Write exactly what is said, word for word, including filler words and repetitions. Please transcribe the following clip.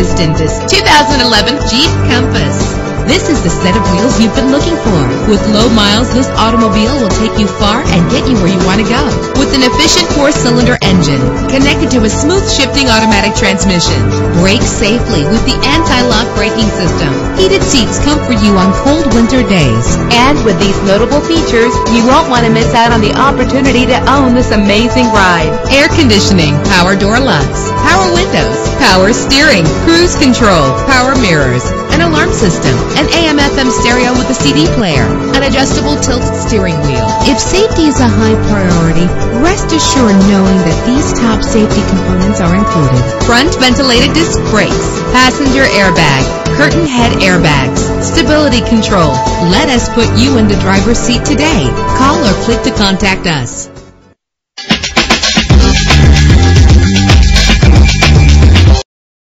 introduced in this two thousand eleven Jeep Compass. This is the set of wheels you've been looking for. With low miles, this automobile will take you far and get you where you want to go. With an efficient four-cylinder engine connected to a smooth shifting automatic transmission. Brake safely with the anti-lock braking system. Heated seats comfort you on cold winter days. And with these notable features, you won't want to miss out on the opportunity to own this amazing ride. Air conditioning, power door locks, power windows, power steering, cruise control, power mirrors, an alarm system, an A M F M stereo with a C D player, an adjustable tilt steering wheel. If safety is a high priority, rest assured knowing that these top safety components are included. Front ventilated disc brakes, passenger airbag, curtain head airbags, stability control. Let us put you in the driver's seat today. Call or click to contact us.